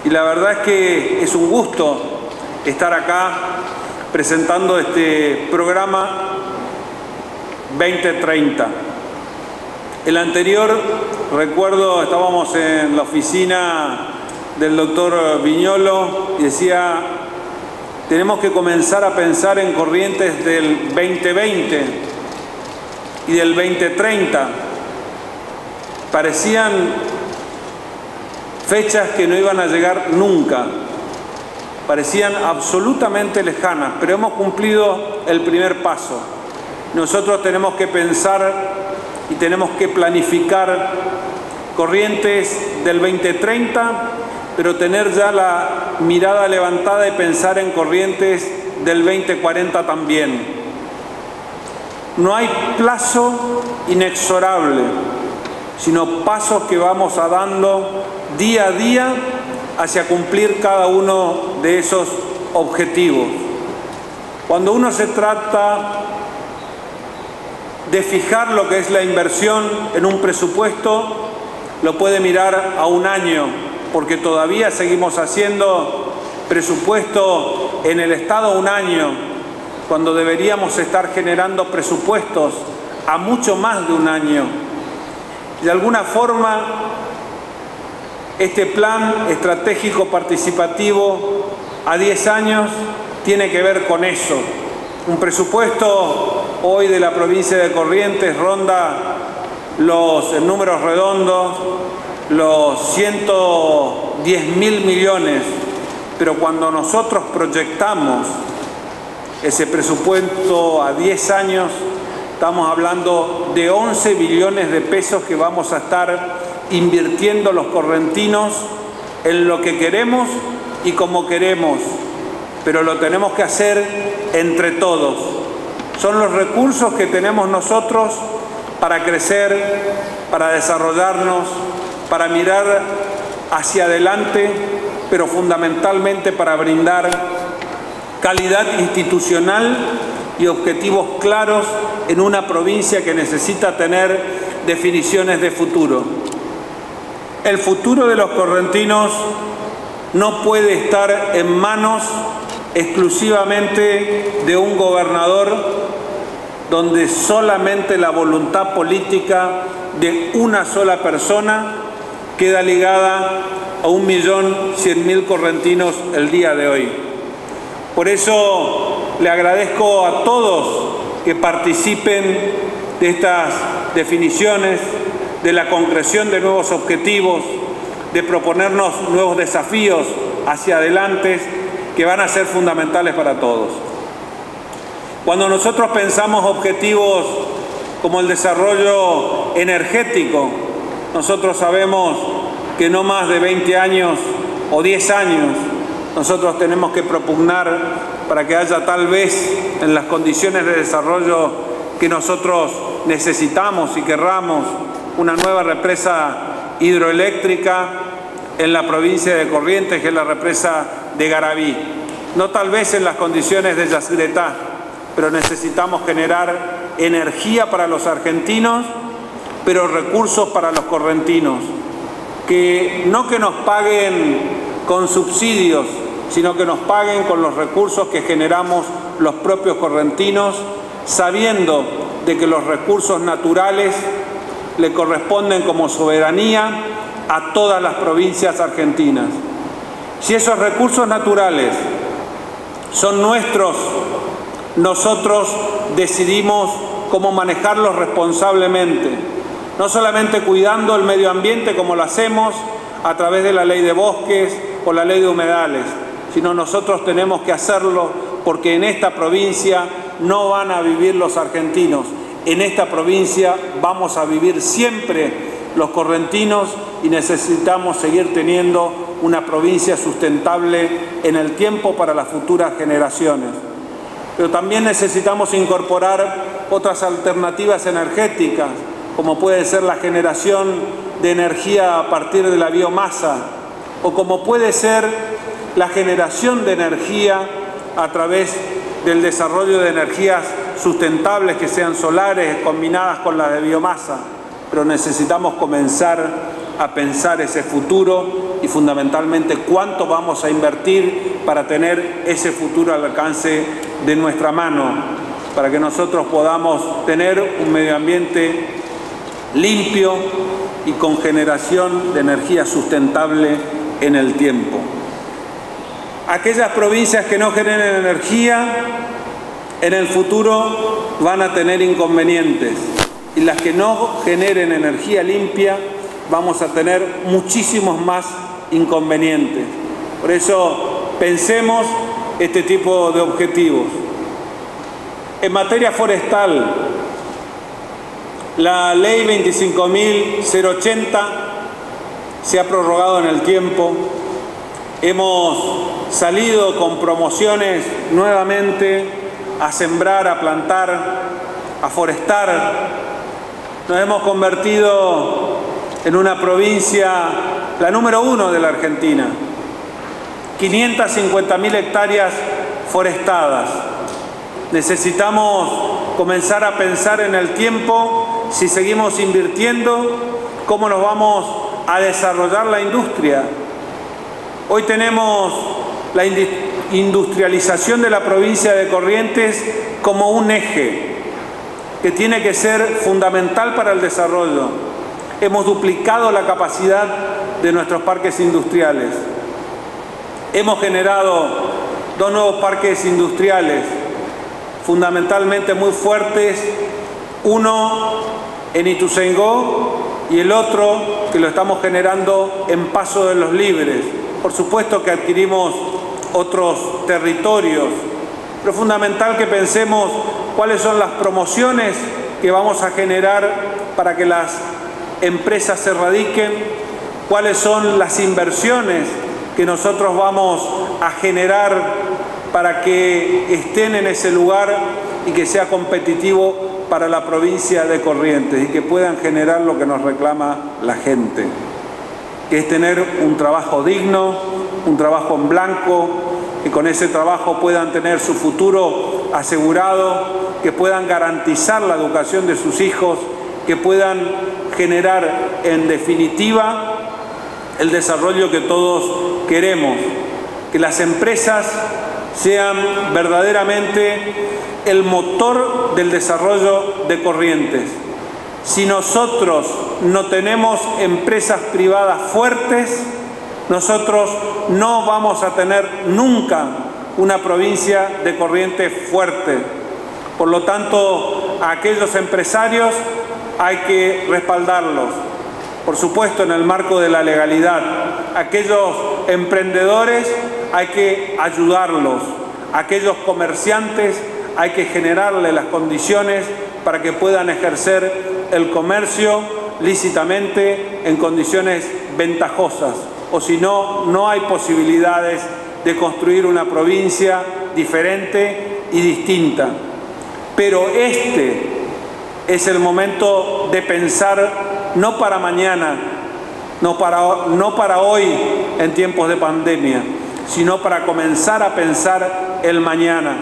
y la verdad es que es un gusto estar acá presentando este programa 2030. El anterior, recuerdo, estábamos en la oficina del doctor Viñolo y decía, tenemos que comenzar a pensar en corrientes del 2020 y del 2030. Parecían fechas que no iban a llegar nunca, parecían absolutamente lejanas, pero hemos cumplido el primer paso. Nosotros tenemos que pensar y tenemos que planificar corrientes del 2030, pero tener ya la mirada levantada y pensar en corrientes del 2040 también. No hay plazo inexorable, sino pasos que vamos dando día a día hacia cumplir cada uno de esos objetivos. Cuando uno se trata de fijar lo que es la inversión en un presupuesto, lo puede mirar a un año, porque todavía seguimos haciendo presupuesto en el Estado un año, cuando deberíamos estar generando presupuestos a mucho más de un año. De alguna forma, este plan estratégico participativo a 10 años tiene que ver con eso. Un presupuesto hoy de la provincia de Corrientes ronda en números redondos los 110.000 millones, pero cuando nosotros proyectamos ese presupuesto a 10 años, estamos hablando de 11 billones de pesos que vamos a estar invirtiendo los correntinos en lo que queremos y como queremos, pero lo tenemos que hacer entre todos. Son los recursos que tenemos nosotros para crecer, para desarrollarnos, para mirar hacia adelante, pero fundamentalmente para brindar calidad institucional y objetivos claros en una provincia que necesita tener definiciones de futuro. El futuro de los correntinos no puede estar en manos exclusivamente de un gobernador, donde solamente la voluntad política de una sola persona queda ligada a 1.100.000 correntinos el día de hoy. Por eso le agradezco a todos que participen de estas definiciones, de la concreción de nuevos objetivos, de proponernos nuevos desafíos hacia adelante que van a ser fundamentales para todos. Cuando nosotros pensamos objetivos como el desarrollo energético, nosotros sabemos que no más de 20 años o 10 años nosotros tenemos que propugnar para que haya tal vez en las condiciones de desarrollo que nosotros necesitamos y querramos una nueva represa hidroeléctrica en la provincia de Corrientes, que es la represa de Garabí. No tal vez en las condiciones de Yacyretá, pero necesitamos generar energía para los argentinos, pero recursos para los correntinos. Que nos paguen con subsidios, sino que nos paguen con los recursos que generamos los propios correntinos, sabiendo de que los recursos naturales le corresponden como soberanía a todas las provincias argentinas. Si esos recursos naturales son nuestros, nosotros decidimos cómo manejarlos responsablemente, no solamente cuidando el medio ambiente como lo hacemos a través de la ley de bosques o la ley de humedales, sino nosotros tenemos que hacerlo porque en esta provincia no van a vivir los argentinos, en esta provincia vamos a vivir siempre los correntinos y necesitamos seguir teniendo una provincia sustentable en el tiempo para las futuras generaciones. Pero también necesitamos incorporar otras alternativas energéticas, como puede ser la generación de energía a partir de la biomasa, o como puede ser la generación de energía a través del desarrollo de energías sustentables que sean solares combinadas con las de biomasa. Pero necesitamos comenzar a pensar ese futuro y fundamentalmente cuánto vamos a invertir para tener ese futuro al alcance de nuestra mano, para que nosotros podamos tener un medio ambiente limpio y con generación de energía sustentable en el tiempo. Aquellas provincias que no generen energía en el futuro van a tener inconvenientes, y las que no generen energía limpia vamos a tener muchísimos más inconvenientes. Por eso pensemos este tipo de objetivos. En materia forestal, la ley 25.080 se ha prorrogado en el tiempo. Hemos salido con promociones nuevamente a sembrar, a plantar, a forestar. Nos hemos convertido en una provincia, la número 1 de la Argentina. 550.000 hectáreas forestadas. Necesitamos comenzar a pensar en el tiempo, si seguimos invirtiendo, cómo nos vamos a desarrollar la industria. Hoy tenemos la industrialización de la provincia de Corrientes como un eje que tiene que ser fundamental para el desarrollo. Hemos duplicado la capacidad de nuestros parques industriales. Hemos generado 2 nuevos parques industriales, fundamentalmente muy fuertes, uno en Ituzaingó y el otro que lo estamos generando en Paso de los Libres. Por supuesto que adquirimos otros territorios, pero es fundamental que pensemos cuáles son las promociones que vamos a generar para que las empresas se radiquen, cuáles son las inversiones que nosotros vamos a generar para que estén en ese lugar y que sea competitivo para la provincia de Corrientes y que puedan generar lo que nos reclama la gente, que es tener un trabajo digno, un trabajo en blanco, que con ese trabajo puedan tener su futuro asegurado, que puedan garantizar la educación de sus hijos, que puedan generar en definitiva el desarrollo que todos queremos, que las empresas sean verdaderamente el motor del desarrollo de Corrientes. Si nosotros no tenemos empresas privadas fuertes, nosotros no vamos a tener nunca una provincia de Corrientes fuerte. Por lo tanto, a aquellos empresarios hay que respaldarlos, por supuesto en el marco de la legalidad. A aquellos emprendedores hay que ayudarlos, a aquellos comerciantes hay que generarles las condiciones para que puedan ejercer el comercio lícitamente en condiciones ventajosas, o si no, no hay posibilidades de construir una provincia diferente y distinta. Pero este es el momento de pensar no para mañana, no para hoy en tiempos de pandemia, sino para comenzar a pensar el mañana.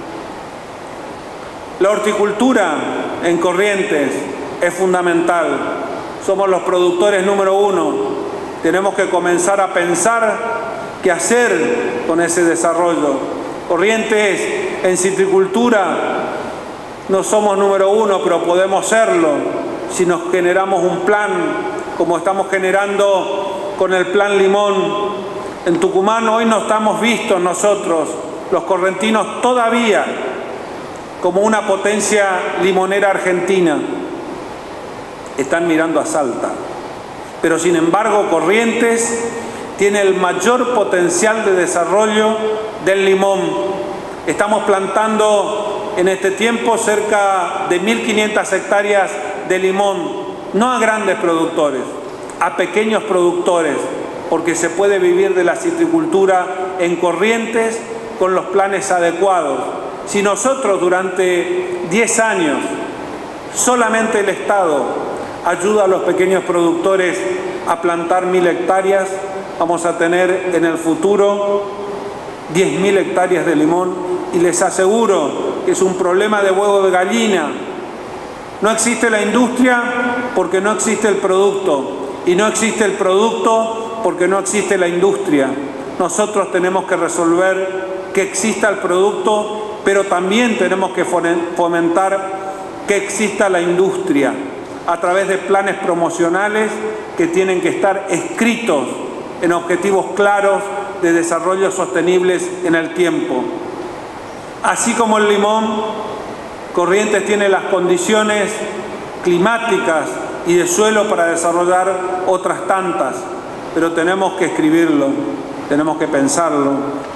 La horticultura en Corrientes es fundamental. Somos los productores número 1. Tenemos que comenzar a pensar qué hacer con ese desarrollo. Corrientes en citricultura no somos número 1, pero podemos serlo si nos generamos un plan, como estamos generando con el Plan Limón. En Tucumán hoy no estamos vistos nosotros, los correntinos, todavía como una potencia limonera argentina. Están mirando a Salta. Pero sin embargo, Corrientes tiene el mayor potencial de desarrollo del limón. Estamos plantando en este tiempo cerca de 1.500 hectáreas de limón, no a grandes productores, a pequeños productores, porque se puede vivir de la citricultura en Corrientes con los planes adecuados. Si nosotros durante 10 años, solamente el Estado ayuda a los pequeños productores a plantar 1.000 hectáreas, vamos a tener en el futuro 10.000 hectáreas de limón, y les aseguro que es un problema de huevo de gallina. No existe la industria porque no existe el producto, Y no existe el producto porque no existe la industria. Nosotros tenemos que resolver que exista el producto, pero también tenemos que fomentar que exista la industria a través de planes promocionales que tienen que estar escritos en objetivos claros de desarrollo sostenibles en el tiempo. Así como el limón, Corrientes tiene las condiciones climáticas y de suelo para desarrollar otras tantas, pero tenemos que escribirlo, tenemos que pensarlo.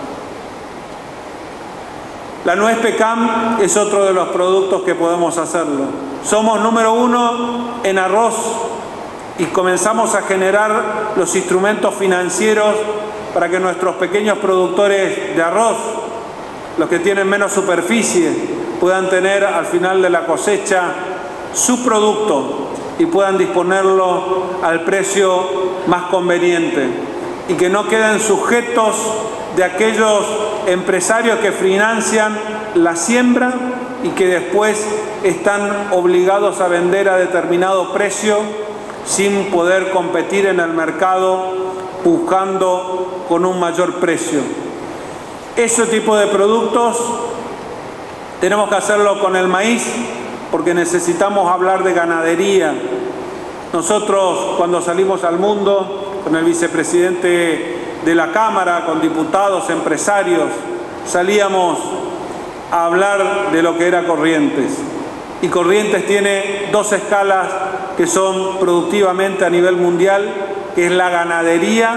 La nuez pecan es otro de los productos que podemos hacerlo. Somos número 1 en arroz y comenzamos a generar los instrumentos financieros para que nuestros pequeños productores de arroz, los que tienen menos superficie, puedan tener al final de la cosecha su producto y puedan disponerlo al precio más conveniente y que no queden sujetos de aquellos empresarios que financian la siembra y que después están obligados a vender a determinado precio sin poder competir en el mercado buscando con un mayor precio. Ese tipo de productos tenemos que hacerlo con el maíz porque necesitamos hablar de ganadería. Nosotros cuando salimos al mundo con el vicepresidente de la Cámara, con diputados, empresarios, salíamos a hablar de lo que era Corrientes. Y Corrientes tiene 2 escalas que son productivamente a nivel mundial, que es la ganadería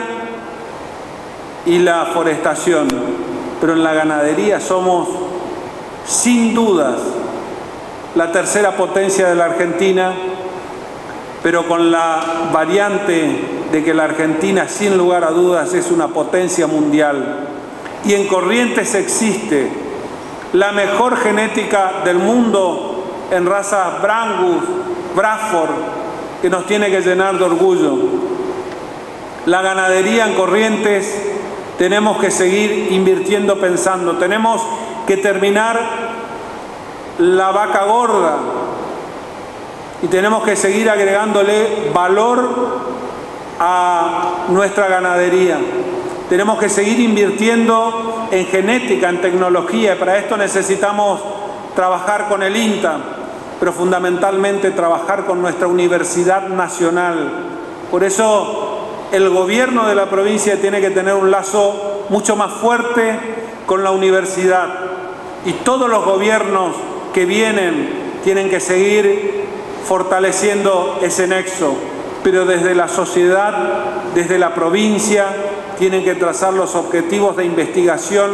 y la forestación. Pero en la ganadería somos, sin dudas, la tercera potencia de la Argentina, pero con la variante de que la Argentina, sin lugar a dudas, es una potencia mundial. Y en Corrientes existe la mejor genética del mundo en razas Brangus, Bradford, que nos tiene que llenar de orgullo. La ganadería en Corrientes tenemos que seguir invirtiendo, pensando. Tenemos que terminar la vaca gorda y tenemos que seguir agregándole valor a nuestra ganadería. Tenemos que seguir invirtiendo en genética, en tecnología, y para esto necesitamos trabajar con el INTA, pero fundamentalmente trabajar con nuestra Universidad Nacional. Por eso el gobierno de la provincia tiene que tener un lazo mucho más fuerte con la universidad, y todos los gobiernos que vienen tienen que seguir fortaleciendo ese nexo, pero desde la sociedad, desde la provincia, tienen que trazar los objetivos de investigación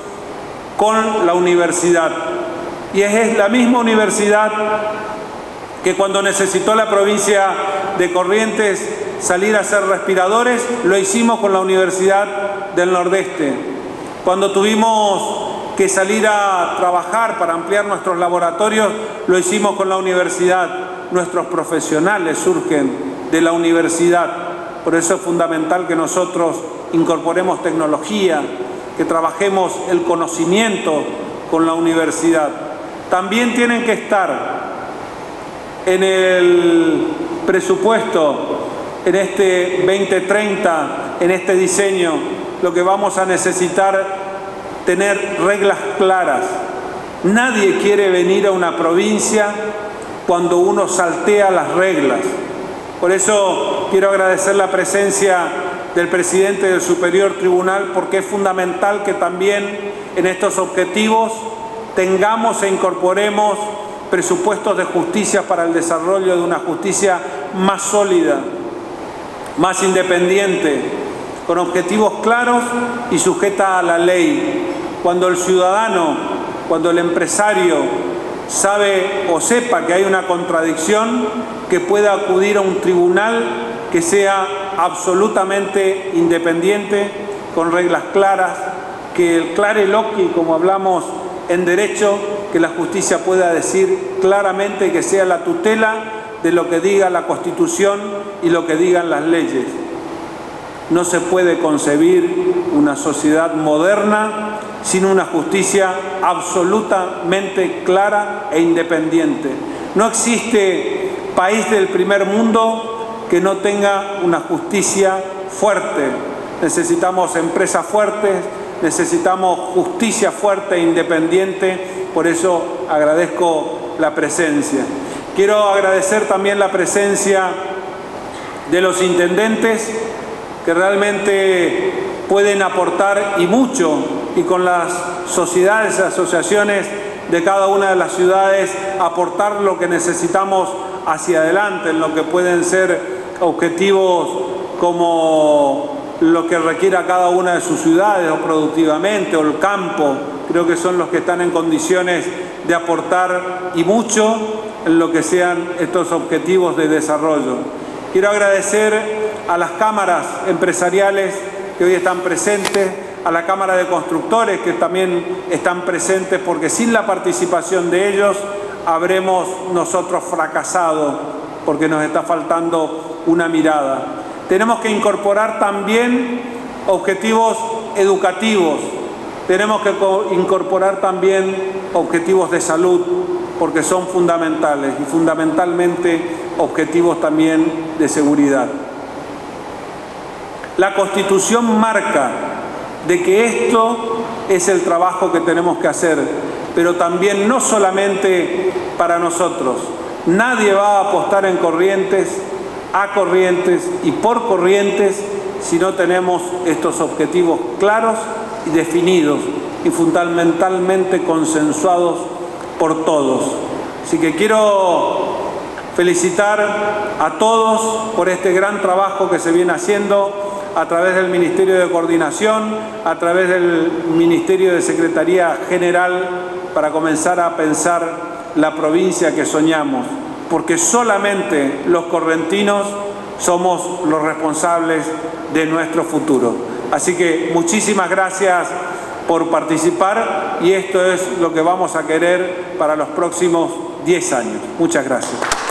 con la universidad. Y es la misma universidad que cuando necesitó la provincia de Corrientes salir a hacer respiradores, lo hicimos con la Universidad del Nordeste. Cuando tuvimos que salir a trabajar para ampliar nuestros laboratorios, lo hicimos con la universidad. Nuestros profesionales surgen de la universidad. Por eso es fundamental que nosotros incorporemos tecnología, que trabajemos el conocimiento con la universidad. También tienen que estar en el presupuesto, en este 2030, en este diseño, lo que vamos a necesitar tener reglas claras. Nadie quiere venir a una provincia cuando uno saltea las reglas. Por eso quiero agradecer la presencia del presidente del Superior Tribunal, porque es fundamental que también en estos objetivos tengamos e incorporemos presupuestos de justicia para el desarrollo de una justicia más sólida, más independiente, con objetivos claros y sujeta a la ley. Cuando el ciudadano, cuando el empresario sabe o sepa que hay una contradicción, que pueda acudir a un tribunal que sea absolutamente independiente, con reglas claras, que el clare loci, como hablamos en derecho, que la justicia pueda decir claramente, que sea la tutela de lo que diga la Constitución y lo que digan las leyes. No se puede concebir una sociedad moderna sin una justicia absolutamente clara e independiente. No existe país del primer mundo que no tenga una justicia fuerte. Necesitamos empresas fuertes, necesitamos justicia fuerte e independiente, por eso agradezco la presencia. Quiero agradecer también la presencia de los intendentes, que realmente pueden aportar y mucho, y con las sociedades y asociaciones de cada una de las ciudades aportar lo que necesitamos hacia adelante, en lo que pueden ser objetivos como lo que requiera cada una de sus ciudades o productivamente, o el campo. Creo que son los que están en condiciones de aportar y mucho en lo que sean estos objetivos de desarrollo. Quiero agradecer a las cámaras empresariales que hoy están presentes, a la Cámara de Constructores que también están presentes, porque sin la participación de ellos habremos nosotros fracasado, porque nos está faltando una mirada. Tenemos que incorporar también objetivos educativos, tenemos que incorporar también objetivos de salud, porque son fundamentales, y fundamentalmente objetivos también de seguridad. La Constitución marca de que esto es el trabajo que tenemos que hacer, pero también no solamente para nosotros. Nadie va a apostar en Corrientes, a Corrientes y por Corrientes si no tenemos estos objetivos claros y definidos y fundamentalmente consensuados por todos. Así que quiero felicitar a todos por este gran trabajo que se viene haciendo a través del Ministerio de Coordinación, a través del Ministerio de Secretaría General, para comenzar a pensar la provincia que soñamos, porque solamente los correntinos somos los responsables de nuestro futuro. Así que muchísimas gracias por participar, y esto es lo que vamos a querer para los próximos 10 años. Muchas gracias.